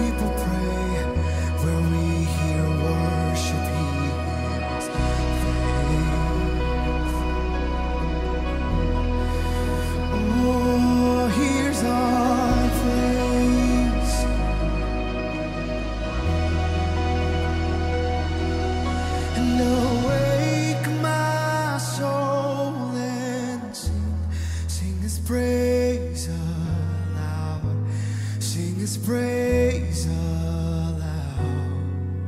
people pray, where we hear worship, hears faith. Oh, here's our praise. And awake my soul and sing His praise aloud, sing His praise aloud.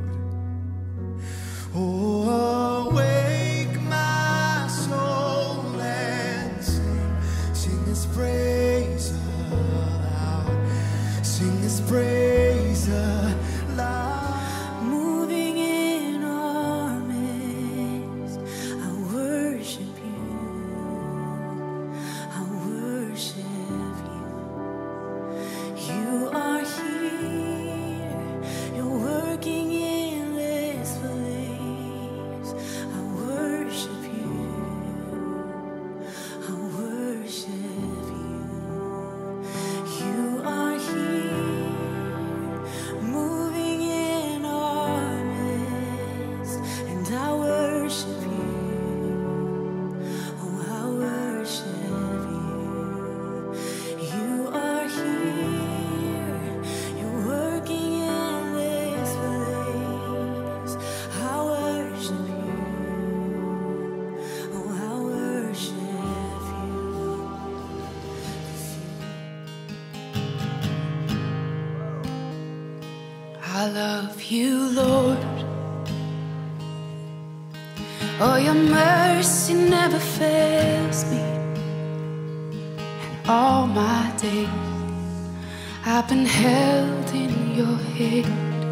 Oh, awake my soul and sing His praise aloud, sing His praise aloud. Moving in our midst, I worship you. I worship you. You are here. You're working in this place. I worship you. I worship you. You are here, moving in our midst, and I worship you. Oh, I worship you. You are here, you're working in this place. I worship you. Oh, I worship you. I love you, Lord. Oh, your mercy never fails me. And all my days I've been held in your hand.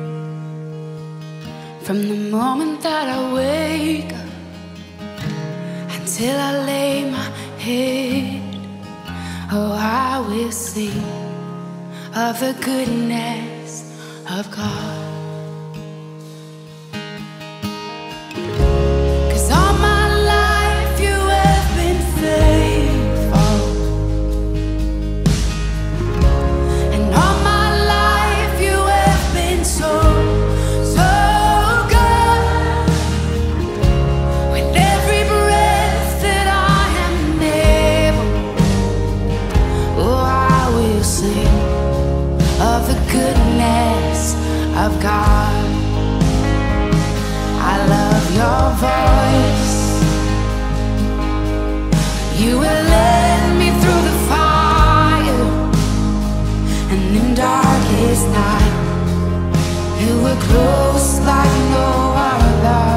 From the moment that I wake up until I lay my head, oh, I will sing of the goodness of God. 'Cause all my life you have been faithful, and all my life you have been so, so good. With every breath that I am able, oh, I will sing of the goodness of God. I love your voice. You will lead me through the fire, and in darkest night you were close like no other.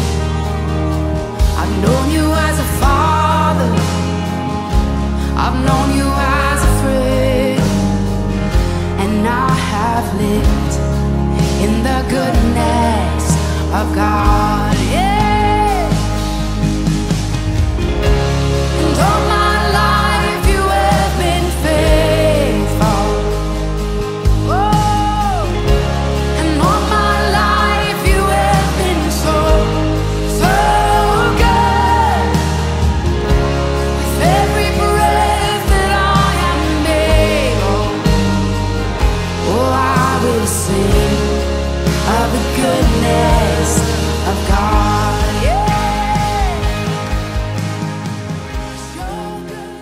I've known you as a father, I've known you as a friend, and I have lived in the goodness of God. Yeah. And all my life you have been faithful. Oh, and all my life you have been so, so good. With every breath that I am able, oh, I will sing of the goodness of God. Yeah. So good.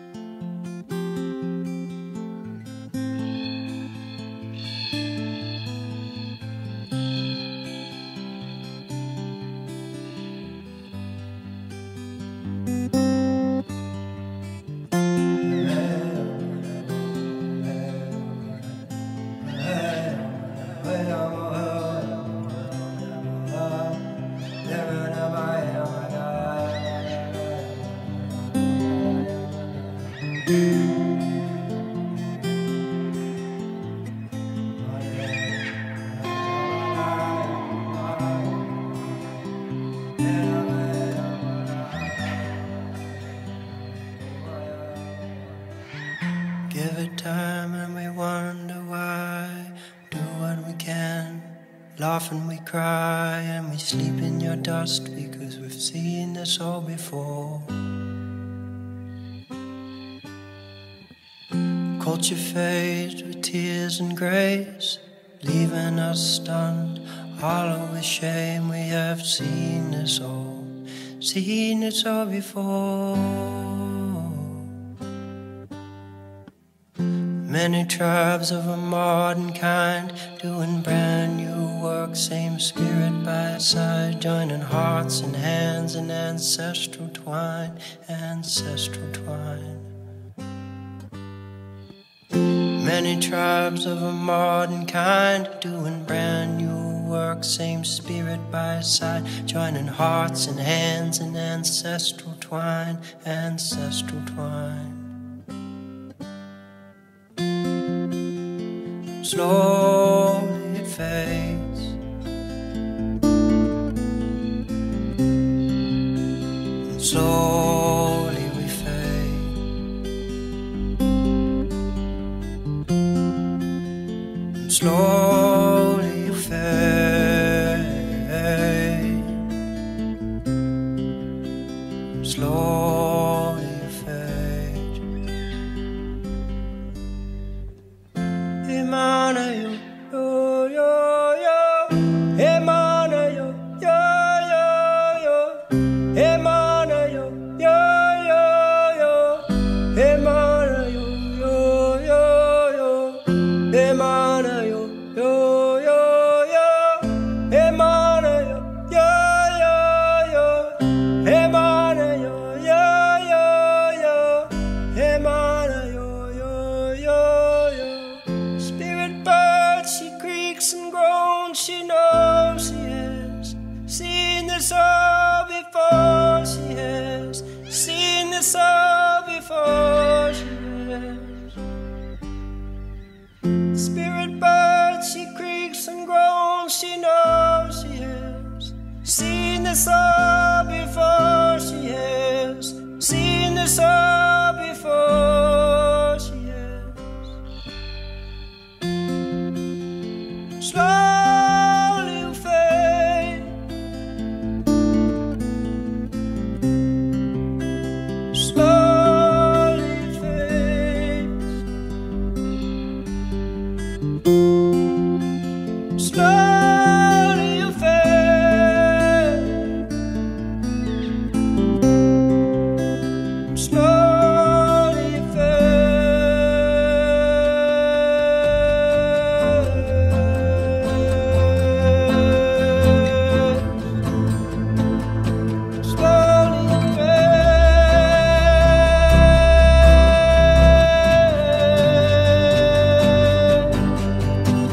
Give it time and we wonder why. Do what we can, laugh and we cry, and we sleep in your dust because we've seen this all before. Culture fades with tears and grace, leaving us stunned, hollow with shame. We have seen this all before. Many tribes of a modern kind, doing brand new work, same spirit by side, joining hearts and hands in ancestral twine, ancestral twine. Many tribes of a modern kind, doing brand new work, same spirit by side, joining hearts and hands in ancestral twine, ancestral twine. Slowly it fades, and slowly we fade, and slowly you fade, and slowly you fade. Emana yo yo yo yo, Emana yo yo yo yo, Emana yo yo yo yo, Emana yo yo yo yo, Emana yo yo yo yo, Emana yo yo yo yo, Emana yo yo yo yo, Emana yo yo yo yo. Spirit bird, she creaks and groans, she knows she has seen this all before. She has seen this all before. She has. Spirit bird, she creaks and groans, she knows she has seen this all before. She has seen this all before. She has. Slowly you fade, slowly it fades, slowly you fade, slowly you fade.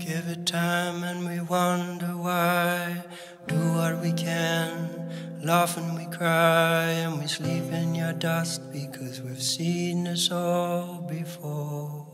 give it time and we wonder why. Do what we can, laugh and we cry, and we sleep in your dust because we've seen this all before.